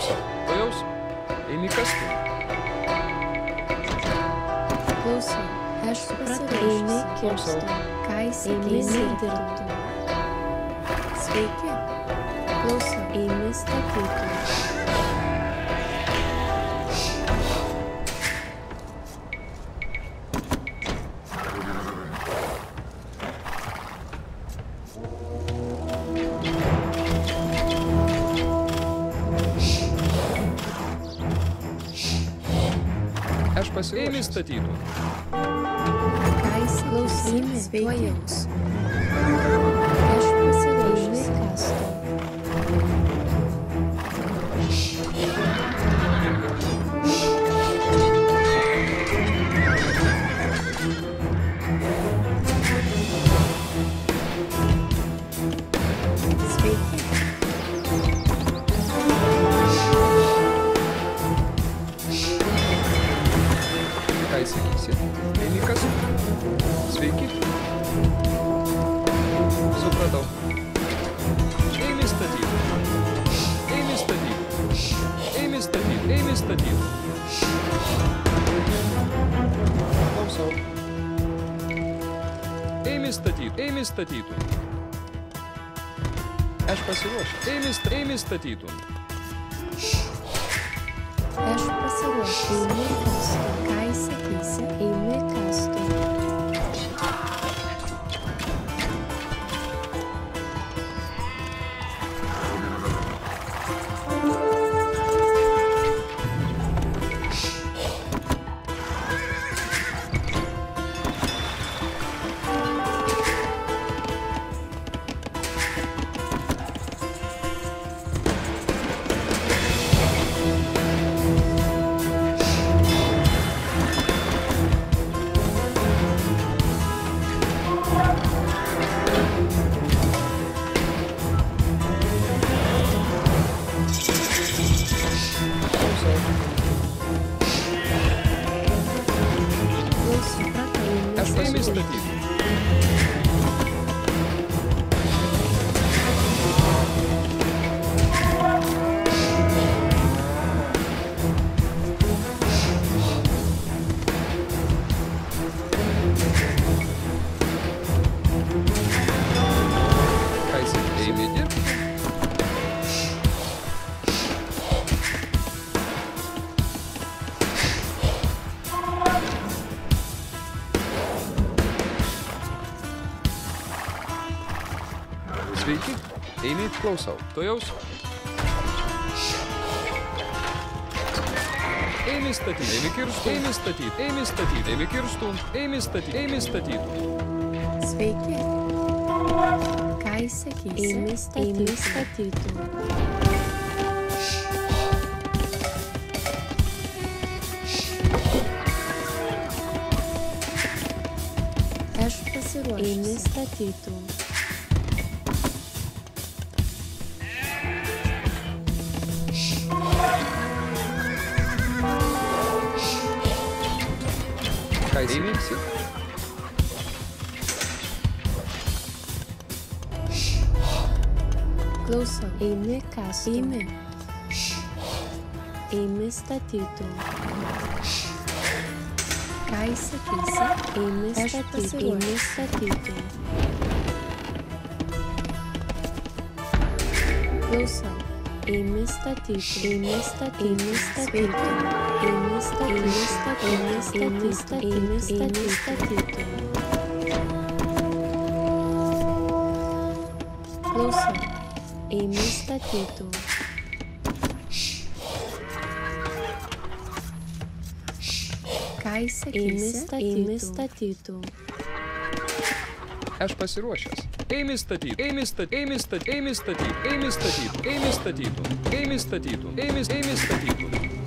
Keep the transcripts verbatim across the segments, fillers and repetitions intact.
Klausau. Tuojaus. Eini kasti. Klausau. Aš supratau. Eini kirstu. Ką įsigilinti dirbtų. Sveiki. Klausau. Eini statyti. Eimi statytų. Ką įsiklausyti tuojaus. Aš pasiruošęs kastu. Sveiki. Sakysit, eini kas? Sveiki. Supratau. Eimi statyti. Eimi statyti. Eimi statyti. Eimi statyti. Klausau. Eimi statyti. Eimi statytų. Aš pasiruošiu. Eimi, eimi statytų. Aš pasiruošiu. Eimi kastu. Ką įsakysi? Eimi kastu. Sveiki. Eini, klausau. Tuojaus. Eimi statyti. Eimi kirstų. Eimi statyti. Eimi statyti. Eimi kirstų. Eimi statyti. Eimi statyti. Sveiki. Ką įsakysi? Eimi statytų. Aš pasiruošęs. Eimi statytų. Ką įsivyksit? Klausau. Eimi kastu. Eimi. Eimi statytų. Ką įsakysi? Eimi statytų. Eimi statytų. Klausau. Eimi statytų. Eimi statytų. Eimi statytų. Eimi statytų. Eimi statytų. Eimi statytų. Klausau. Eimi statytų. Ką įsakysi? Eimi statytų. Aš pasiruošęs. Eimi statyti. Eimi statyti. Eimi statyti. Eimi statyti. Eimi statyti. Eimi statytų. Eimi statytų. Eimi eimi statytų.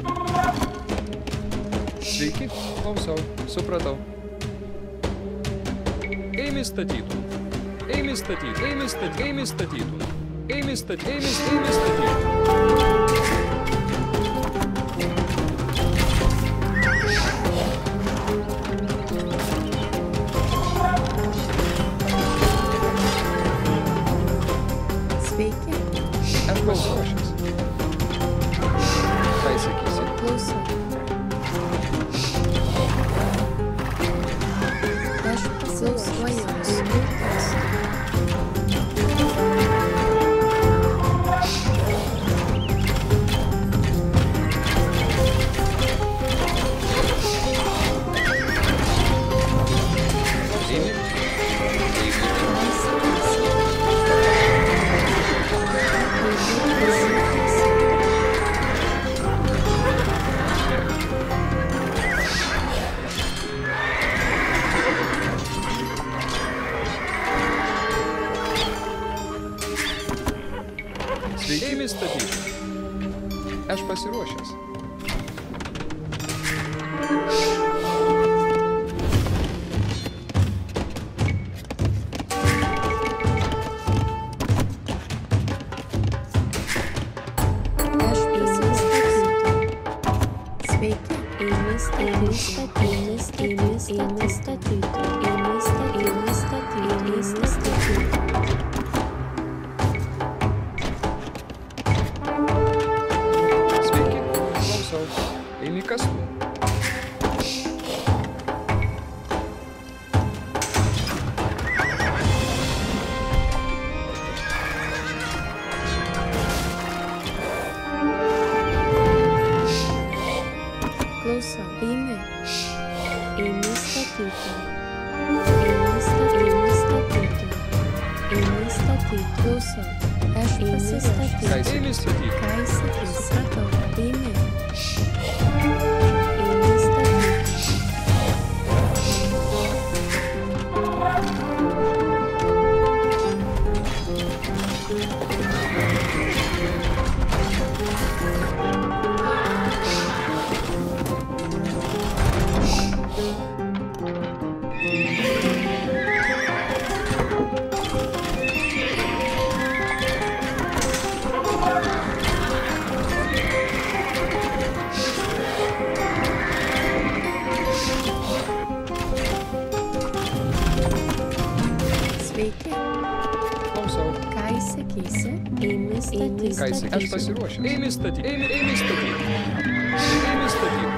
Sveiki. Klausau. Supratau. Eimi statytų. Eimi statyti. Eimi statyti. Eimi statytų. Eimi statyti. Eimi eimi statytų. Sveiki. Aš pasiruošęs. pasiruošęs. Aš pasiruošęs. Eimi statyti. Eimi, eimi statyti. Eimi statyti.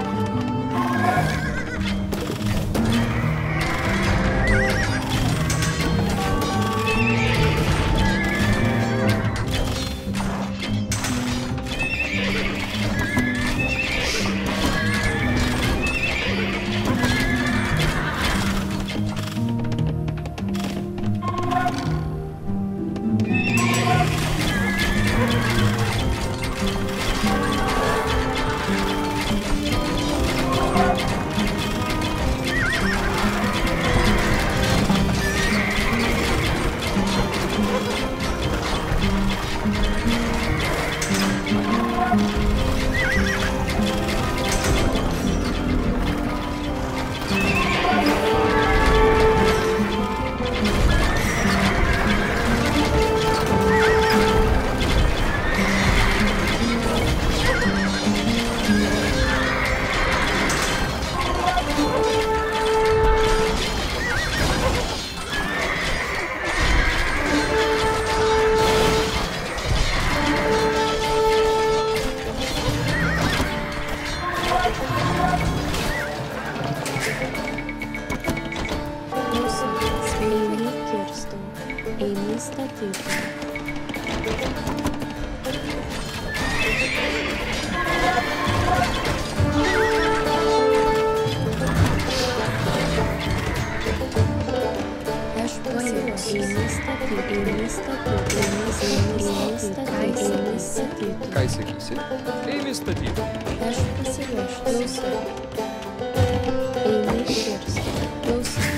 Ką įsakysi? Eimi statyti. Aš pasiruošęs. Klausau. Eimi kirsti. Klausau.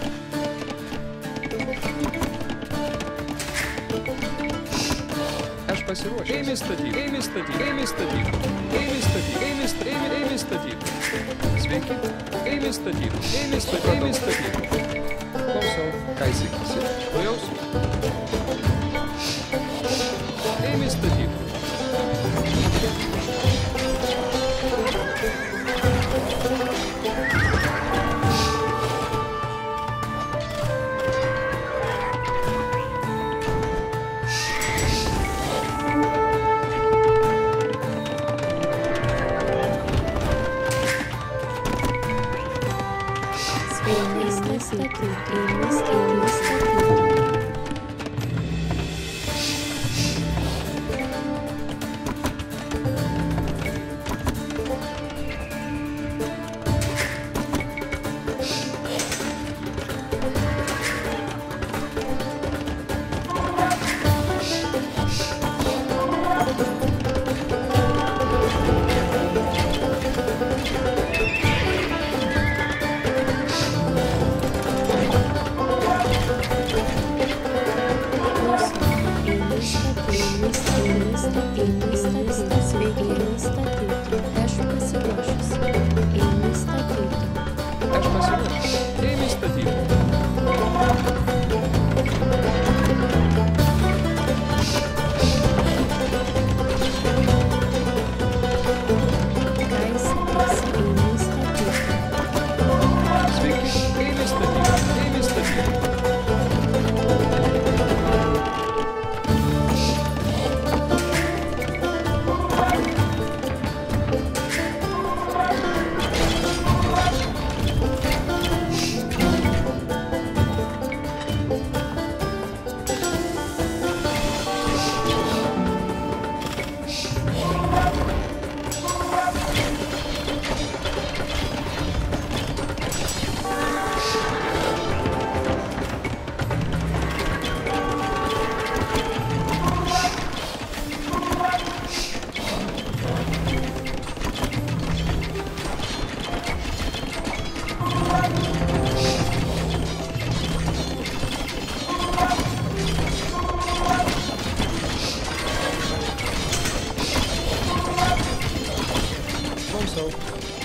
Aš pasiruošęs. Eimi statyti. Eimi statyti. Eimi statyti. Eimi statyti. Eimi statyti. Eimi, eimi statyti. Sveiki. Eimi statyti. Eimi statyti. Eimi statyti. Klausau. Ką įsakysi? Klausau. Eimi statyti.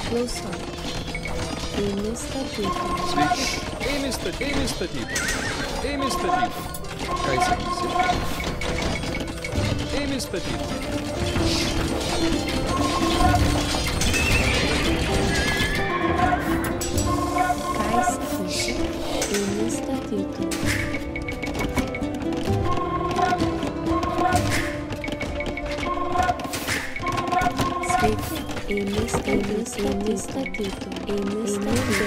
Klausau. Eini statyti. Sveiki. Eini statyti. Eini statyti. Eini statyti. Ką įsakysi? Eini statyti. Ką įsakysi? Eini statyti. Sveiki. Eini statyti. Eini statyti. Eini statyti.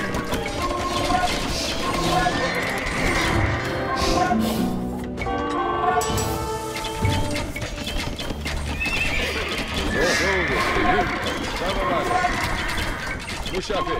Puxa,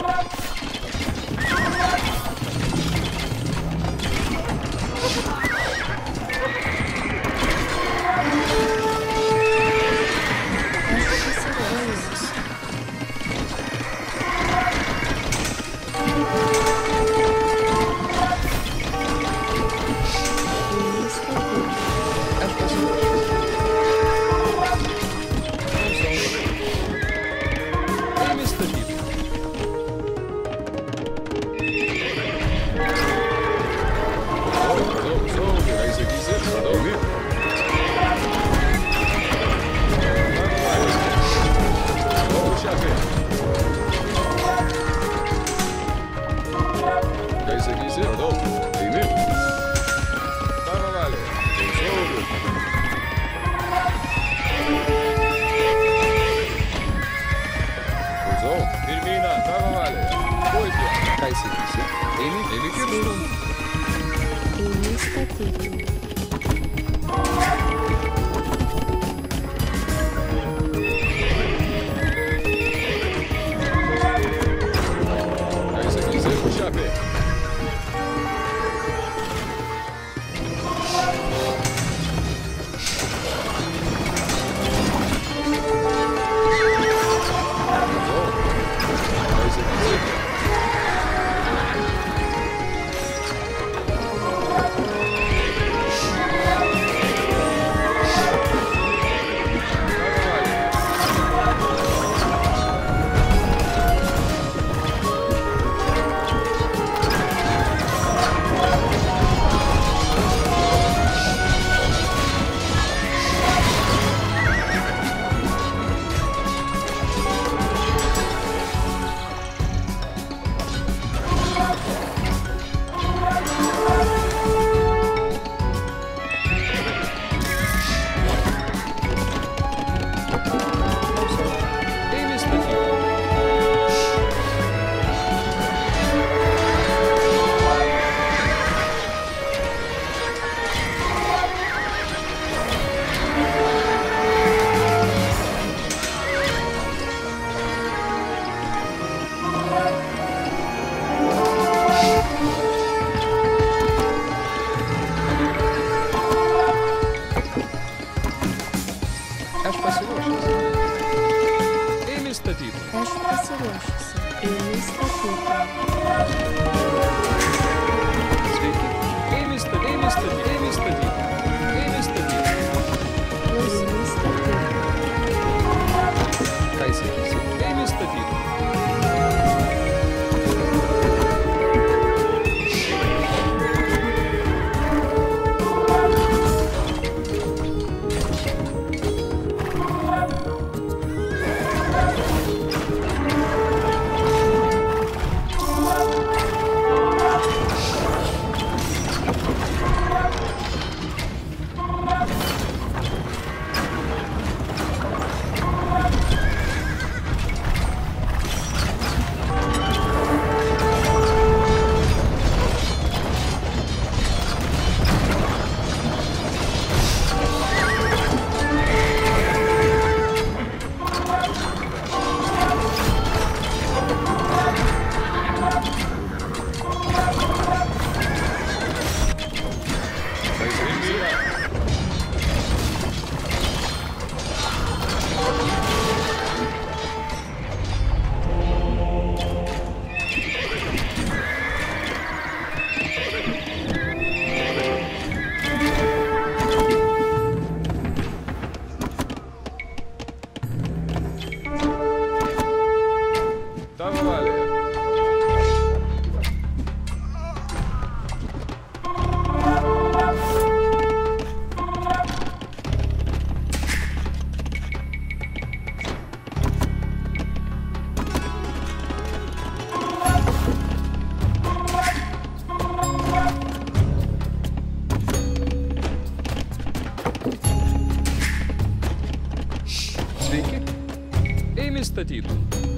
statytum.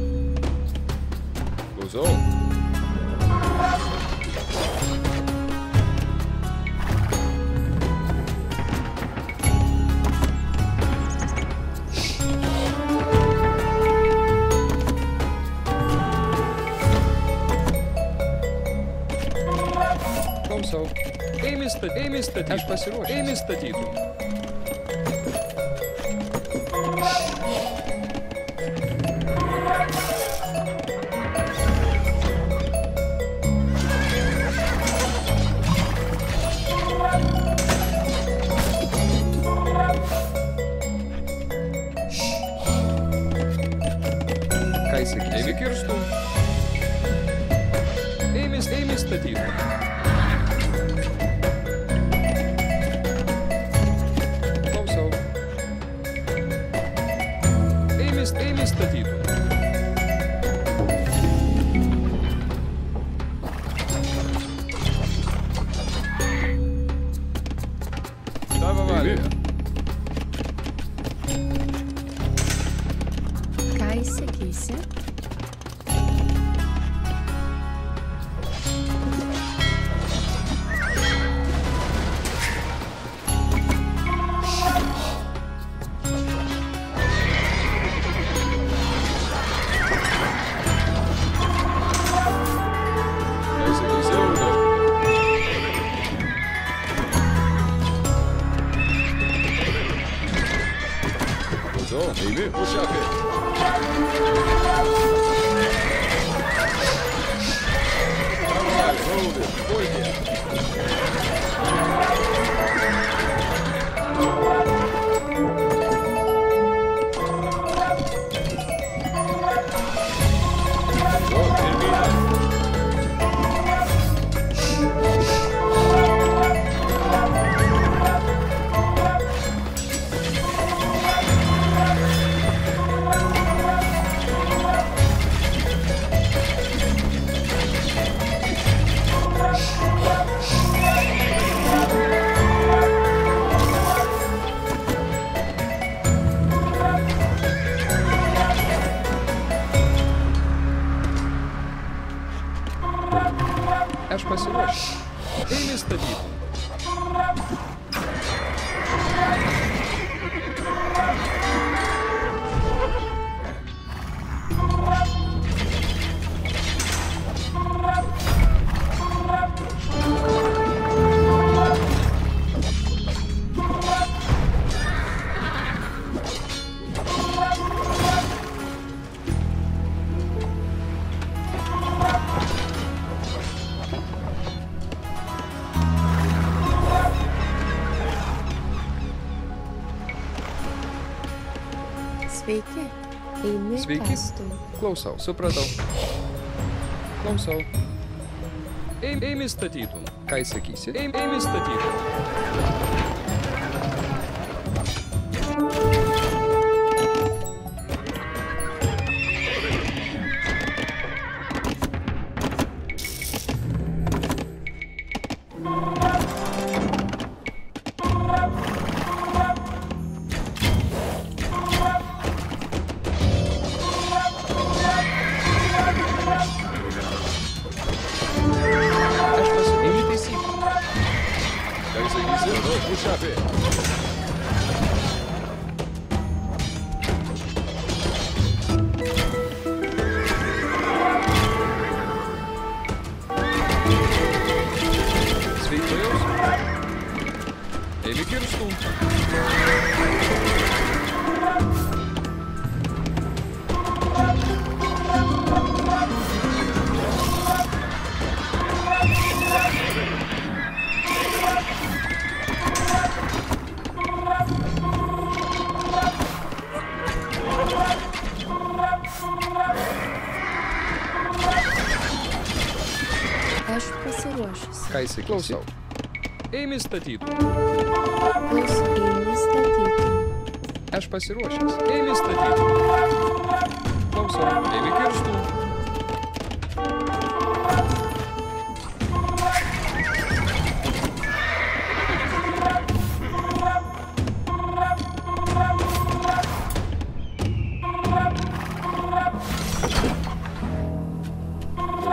Klausau. Klausau. Eimi statytum. Eimi statytum. Aš pasiruošęs. Eimi statytum. Eimi kirstum. Eimi, eimi statytum. Klausau. Eimi, eimi statytum. Tavo valia. Ką įsakysi? Eimi, užšakai. Raudy, puikiai. O, pirmyn. Aš pasiruošęs. Eimi statytum. Sveiki. Eimi Sveiki. kastum. Klausau, supratau. Klausau. Eimi, eimi statytum. Ką įsakysi? Eimi, eimi statytum. Užšakai. Sveikėjus. Eimi kirstum. Aš pasiruošęs. Ką įsakysi? Klausau. Eimi statytum. Klausau, eimi statytum. Aš pasiruošęs. Eimi statytum. Klausau. Eimi kirstum.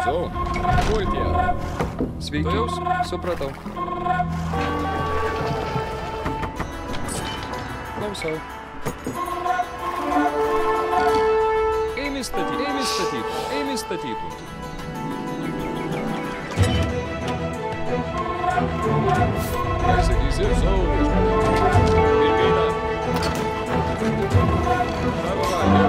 Klausau. Pultie. Sveiki. Tuojaus. Supratau. Klausau. Eimi statyti. Eimi statyti. Eimi statyti. Ką sakysi? Klausau. Ir kaina. Tavo valia.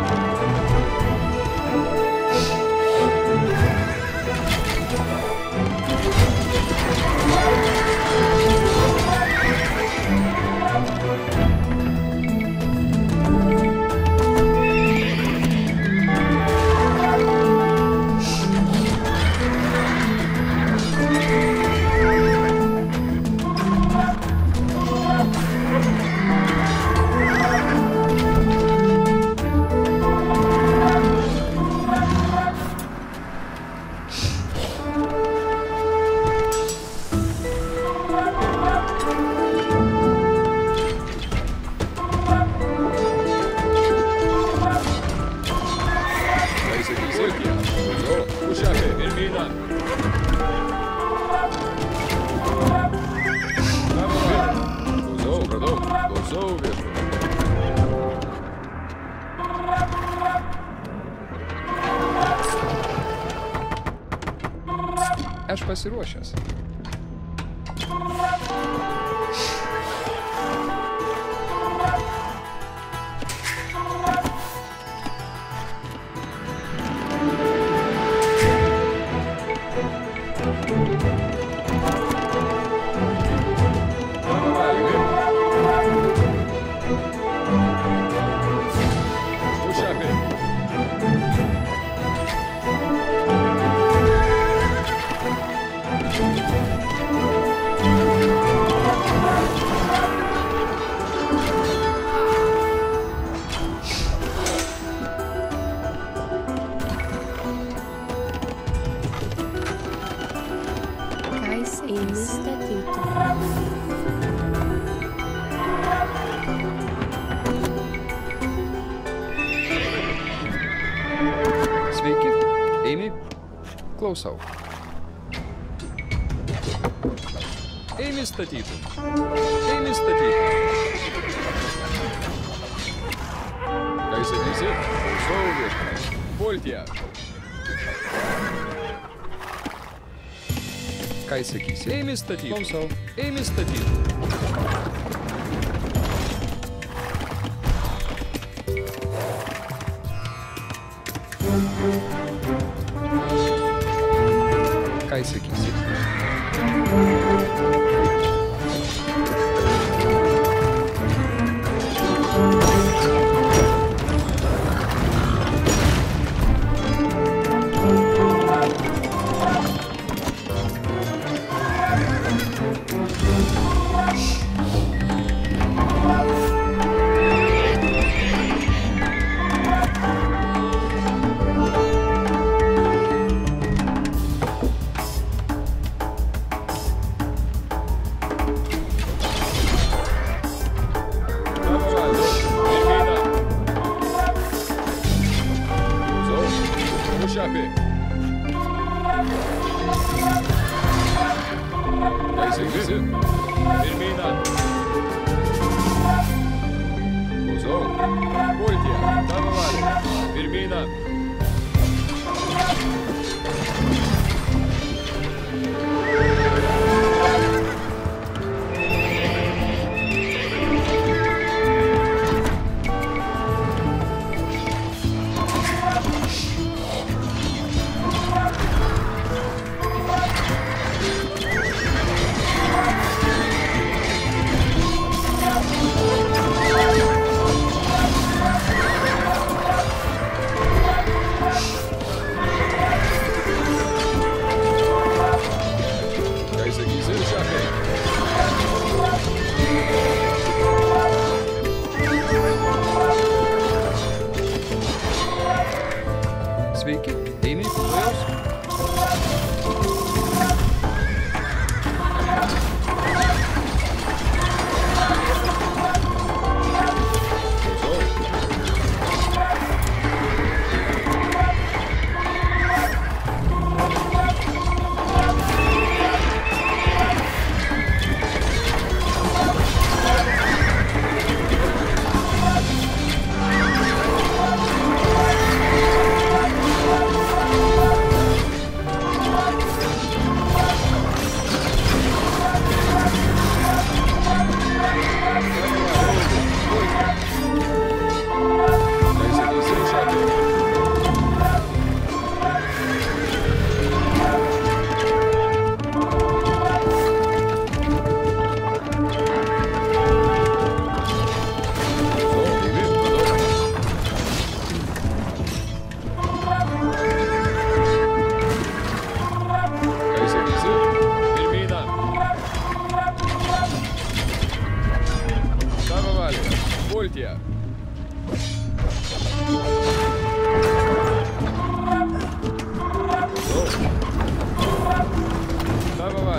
Aš pasiruošęs. Sveiki. Eimi. Klausau. Eimi statyti. Eimi statyti. Ką sakysi? Klausau viešpatie. Pultie. Ką sakysi? Eimi statyti. Klausau. Eimi statyti. Ką sakysi?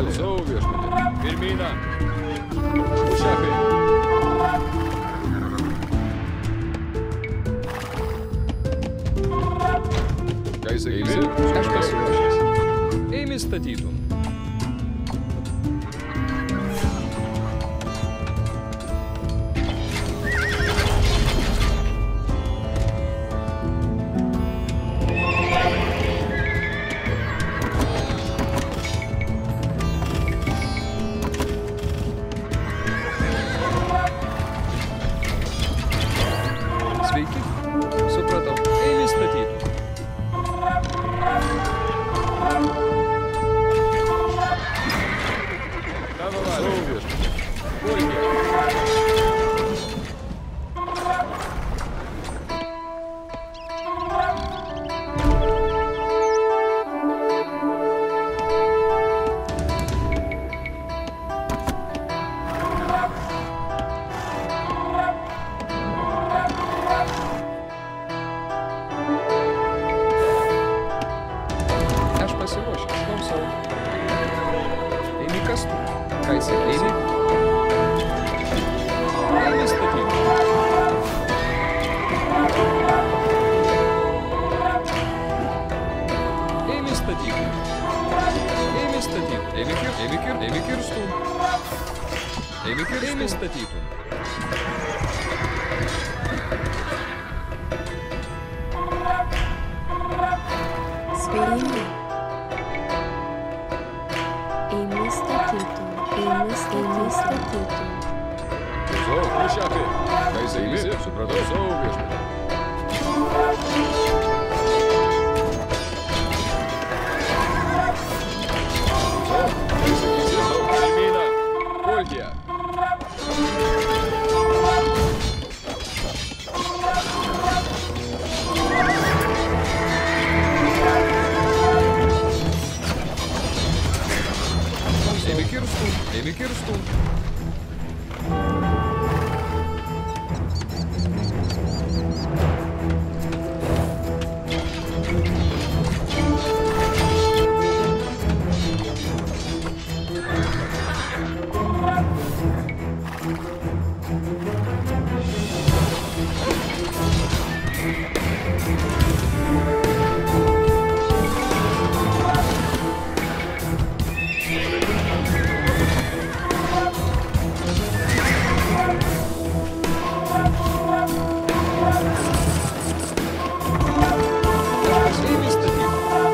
valė. Klausau viešpatį. Pirmyną. Šefai. Ką jis sakysi? Aš pasiruošęs. Eimi statytum. Sveiki. Supratau. Eimi statytum. Tavo valė. Puikiai. Aš pasiruošęs. Klausau. Eimi kas tu? Ką jis sakėsi? Eimi statytum. Eimi statytum. Eimi statytum. Eimi kir, eimi kir, eimi kirstum. Eimi kir, eimi statytum. Spėjimai. Eimi statytum. Eimi, eimi statytum. Klausau, šefai. Ką jis sakėsi? Supratau, savo viešpatį. Pirmyną. Pulkė. Eimi kirstum. Eimi kirstum. Eimi statytum.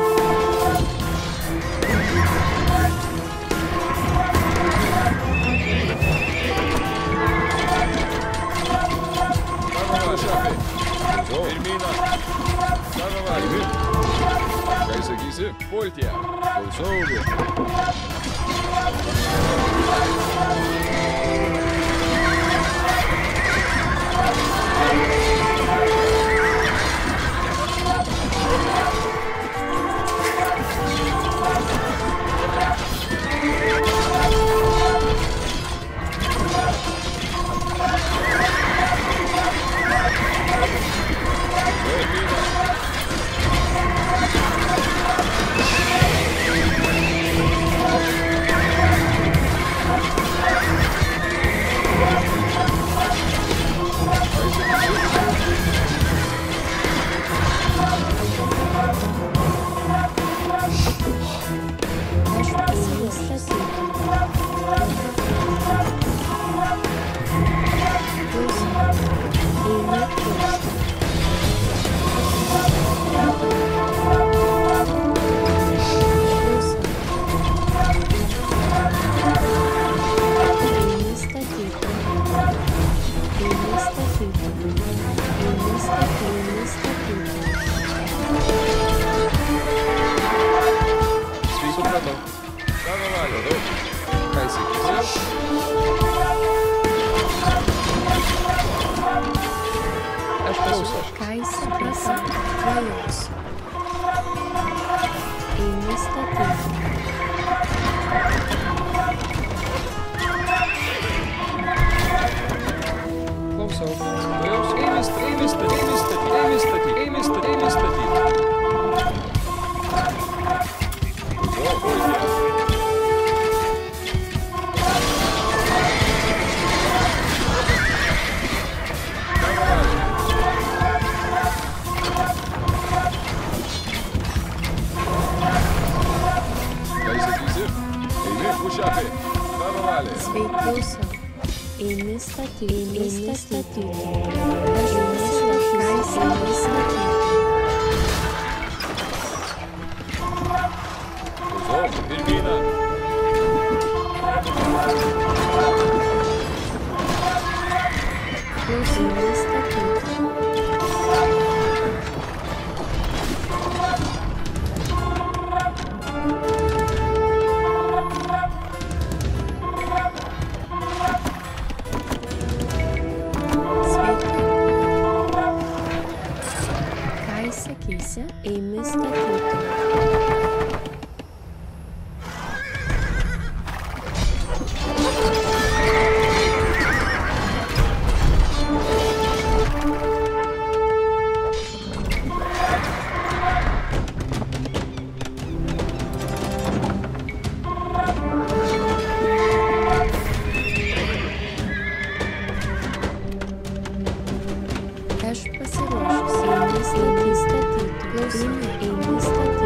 Tavo šefai. Klausau. Pirmyną. Tavo valė. Ką jis sakysi? Pulkė. Klausau viešpatį. Pušiakai. Normaliai. Sveiki, klausau. Eini statyti. Eini statyti. Aš statyti. Eini statyti. Klausau. Pirmyną. Klausau. Eini statyti. Eini statyti. Aš pasiruošusi. Eini statyti. Klausau. Eini statyti.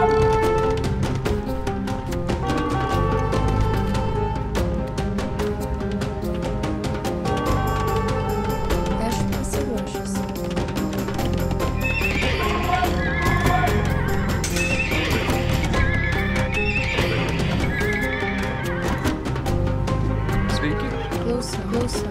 Aš pasiruošusi. Sveiki. Klausau. Klausau.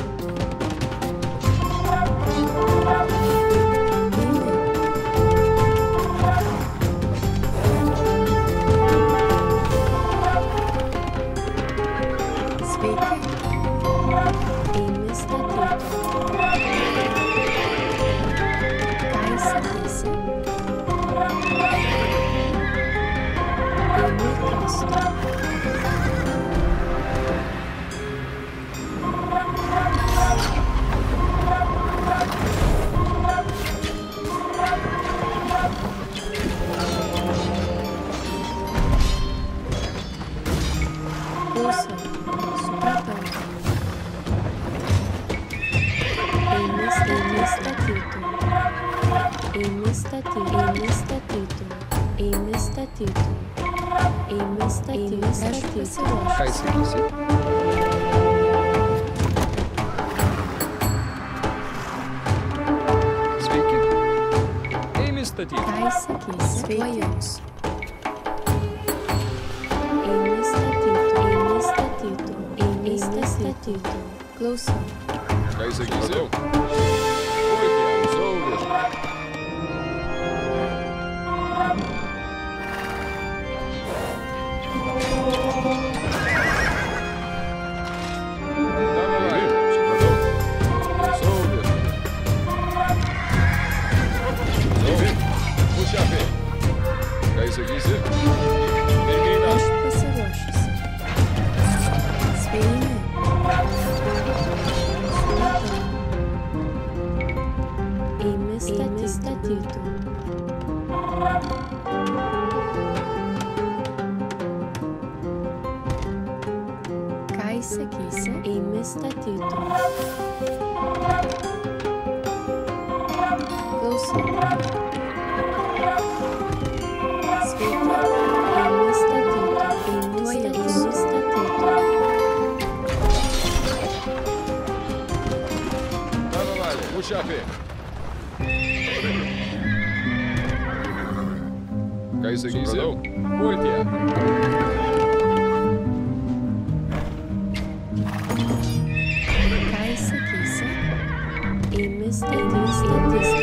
Eini statyti. Eini statyti. Eini statyti. Eini statyti. Aš pasiruošusi. Ką įsakysi? Sveiki. Eini statyti. Ką įsakysi? Sveikius. Eini statyti. Eini statyti. Eini statyti. Klausau. Ką įsakysi? Puikiai, klausau viešpatie. Sakysi? Pirmyną. Aš pasiruošusi. Sveiki. Eini statyti. Ką įsakysi? Eini statyti. Klausau. Pušiakai. Ką įsakysi? Puikiai. Ką įsakysi? Eini statyti.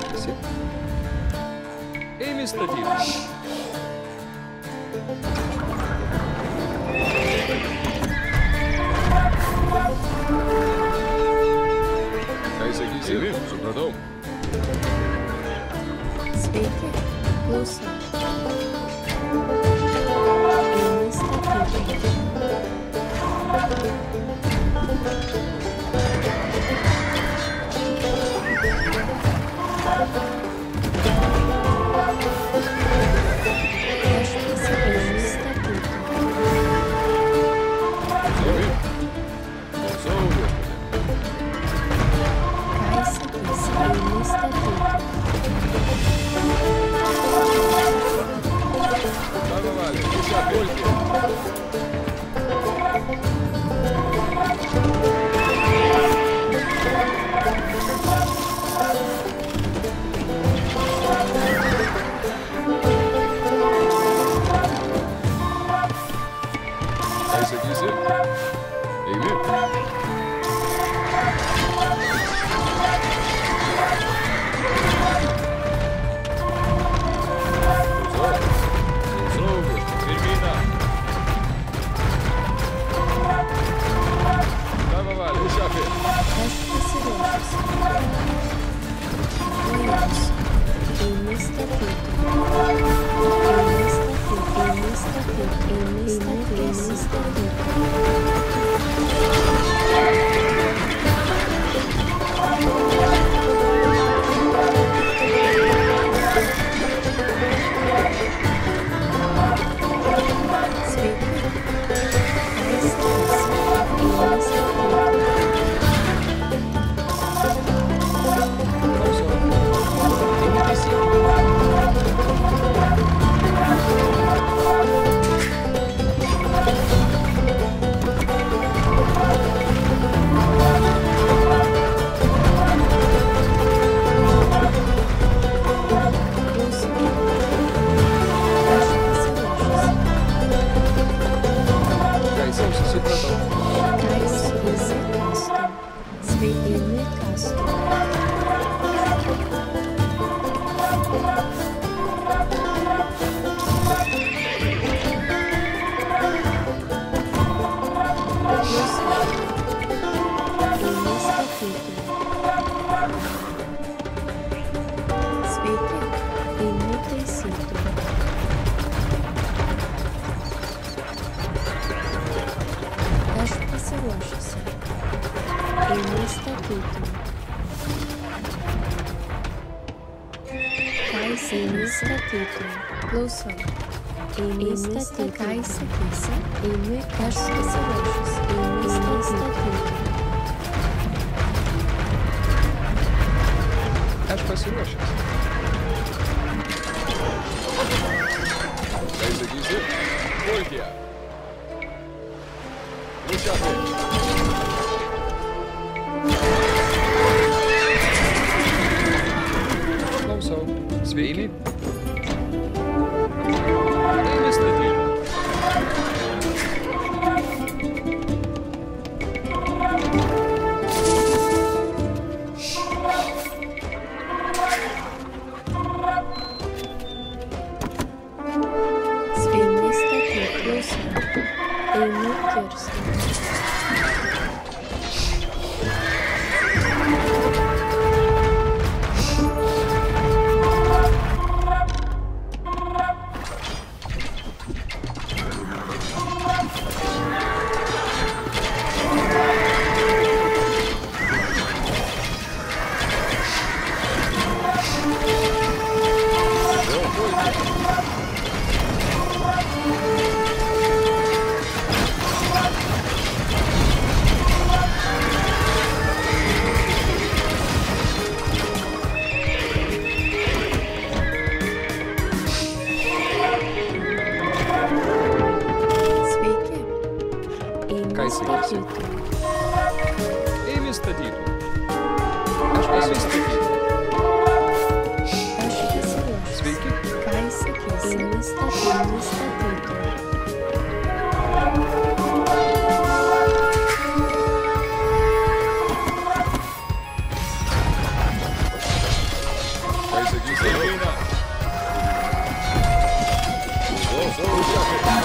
sakėsi. Ėmė statyti. Ką sakysi? Ėmė, supratau. Sveiki, klausau. Ėmė statyti. Klausau. Einu statyti. Ką įsakysi? Einu, aš pasiruošus. Einu statyti. Aš pasiruošęs. Ką įsakysi? Pulkė. Nusiakai. Klausau. Sveiki. Ką sakysi? Eina. Savo žemė.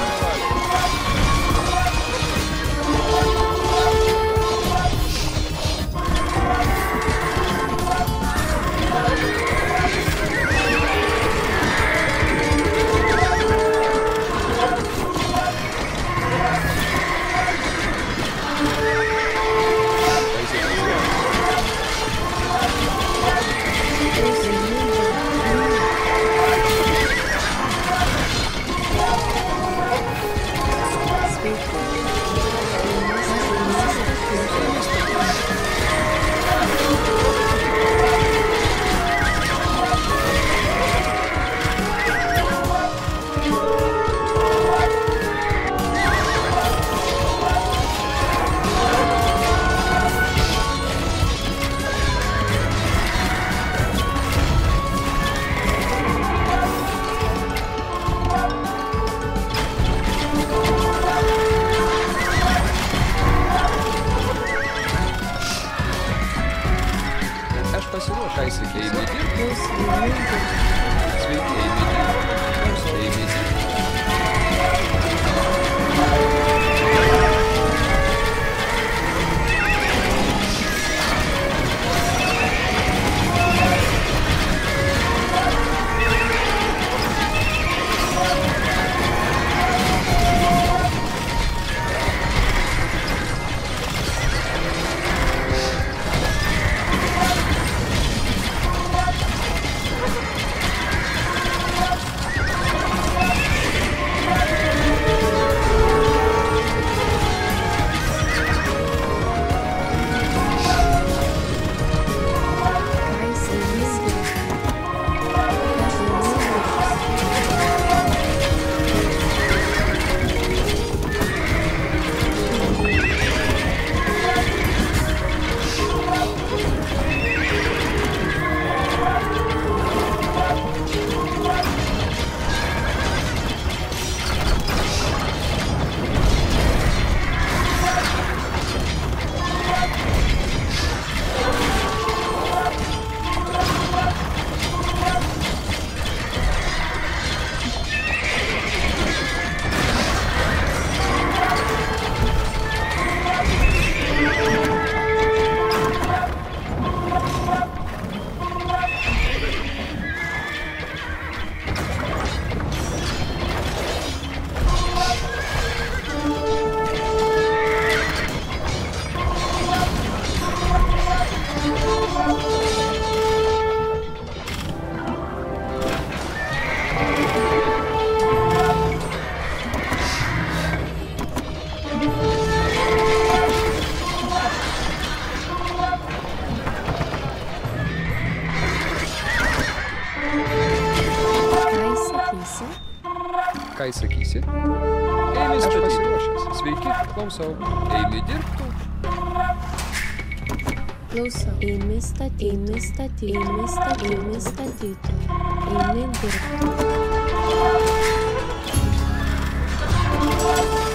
Ką įsakysi? Eimi statyti. Sveiki, klausau. Eimi dirbtų. Klausau. Eimi statyti. Eimi statyti. Eimi statyti. Eimi statyti. Eimi dirbtų.